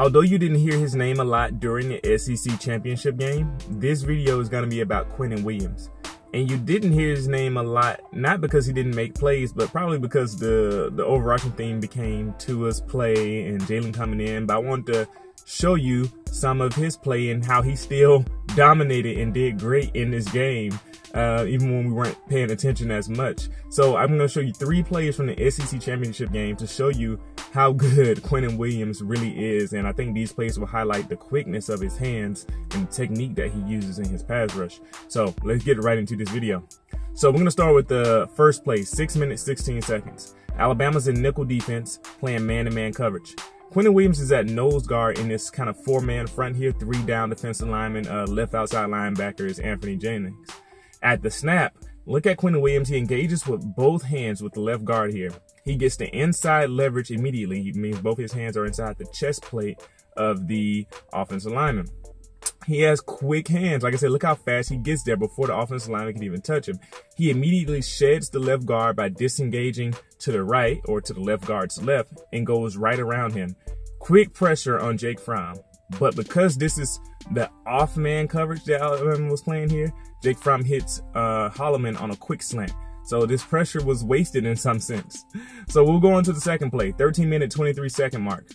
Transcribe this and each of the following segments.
Although you didn't hear his name a lot during the SEC championship game, this video is going to be about Quinnen Williams. And you didn't hear his name a lot, not because he didn't make plays, but probably because the overarching theme became Tua's play and Jalen coming in. But I wanted to show you some of his play and how he still dominated and did great in this game, even when we weren't paying attention as much. So I'm going to show you 3 plays from the SEC championship game to show you how good Quinnen Williams really is. And I think these plays will highlight the quickness of his hands and the technique that he uses in his pass rush. So let's get right into this video. So we're going to start with the first play, 6 minutes, 16 seconds. Alabama's in nickel defense playing man-to-man coverage. Quinnen Williams is at nose guard in this kind of 4-man front here, 3 down defensive linemen, left outside linebacker is Anthony Jennings. At the snap, look at Quinnen Williams. He engages with both hands with the left guard here. He gets the inside leverage immediately. It means both his hands are inside the chest plate of the offensive lineman. He has quick hands. Like I said, look how fast he gets there before the offensive lineman can even touch him. He immediately sheds the left guard by disengaging to the right or to the left guard's left and goes right around him. Quick pressure on Jake Fromm. But because this is the off-man coverage that Alabama was playing here, Jake Fromm hits Holloman on a quick slant. So this pressure was wasted in some sense. So we'll go on to the second play, 13-minute, 23-second mark.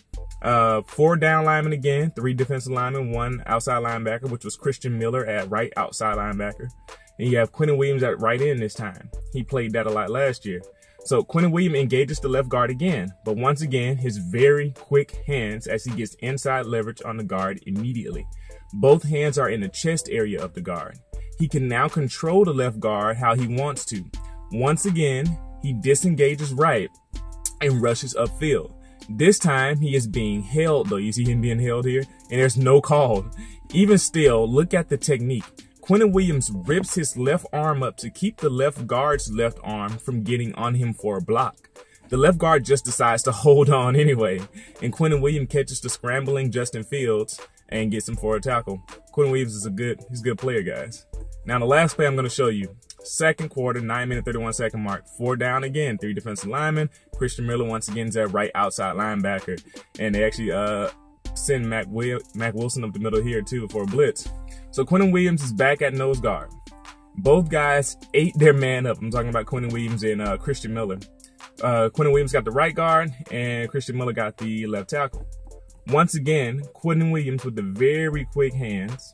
4 down linemen again, 3 defensive linemen, 1 outside linebacker, which was Christian Miller at right outside linebacker. And you have Quinnen Williams at right end this time. He played that a lot last year. So Quinnen Williams engages the left guard again, but once again, his very quick hands as he gets inside leverage on the guard immediately. Both hands are in the chest area of the guard. He can now control the left guard how he wants to. Once again, he disengages right and rushes upfield. This time, he is being held, though. You see him being held here, and there's no call. Even still, look at the technique. Quinnen Williams rips his left arm up to keep the left guard's left arm from getting on him for a block. The left guard just decides to hold on anyway, and Quinnen Williams catches the scrambling Justin Fields and gets him for a tackle. Quinnen Williams is he's a good player, guys. Now, the last play I'm going to show you, second quarter, 9-minute, 31-second mark, 4 down again, 3 defensive linemen. Christian Miller once again is at right outside linebacker, and they actually send Mac Wilson up the middle here too for a blitz. So Quinnen Williams is back at nose guard. Both guys ate their man up. I'm talking about Quinnen Williams and Christian Miller. Quinnen Williams got the right guard, and Christian Miller got the left tackle. Once again, Quinnen Williams with the very quick hands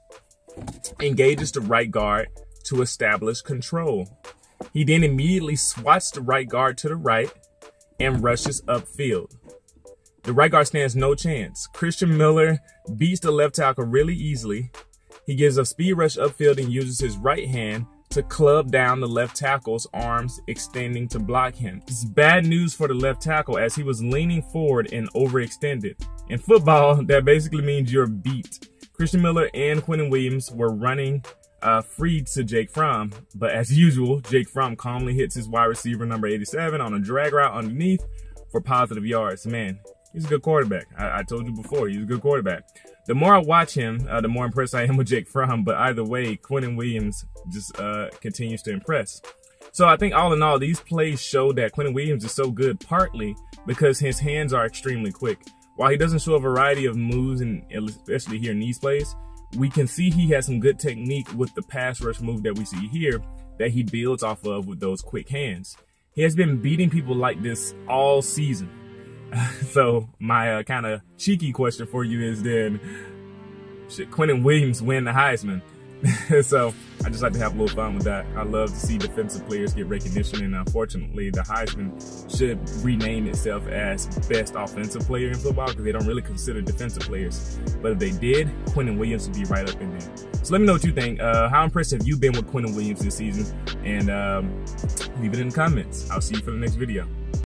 engages the right guard to establish control. He then immediately swats the right guard to the right and rushes upfield. The right guard stands no chance. Christian Miller beats the left tackle really easily. He gives a speed rush upfield and uses his right hand to club down the left tackle's arms, extending to block him. It's bad news for the left tackle as he was leaning forward and overextended. In football, that basically means you're beat. Christian Miller and Quinnen Williams were running free to Jake Fromm, but as usual, Jake Fromm calmly hits his wide receiver number 87 on a drag route underneath for positive yards. Man, he's a good quarterback. I told you before, he's a good quarterback. The more I watch him, the more impressed I am with Jake Fromm, but either way, Quinnen Williams just continues to impress. So I think all in all, these plays show that Quinnen Williams is so good partly because his hands are extremely quick. While he doesn't show a variety of moves, and especially here in these plays, we can see he has some good technique with the pass rush move that we see here that he builds off of with those quick hands. He has been beating people like this all season. So my kind of cheeky question for you is then, should Quinnen Williams win the Heisman? So I just like to have a little fun with that. I love to see defensive players get recognition, and unfortunately the Heisman should rename itself as best offensive player in football because they don't really consider defensive players. But if they did, Quinnen Williams would be right up in there. So let me know what you think. How impressed have you been with Quinnen Williams this season? And leave it in the comments. I'll see you for the next video.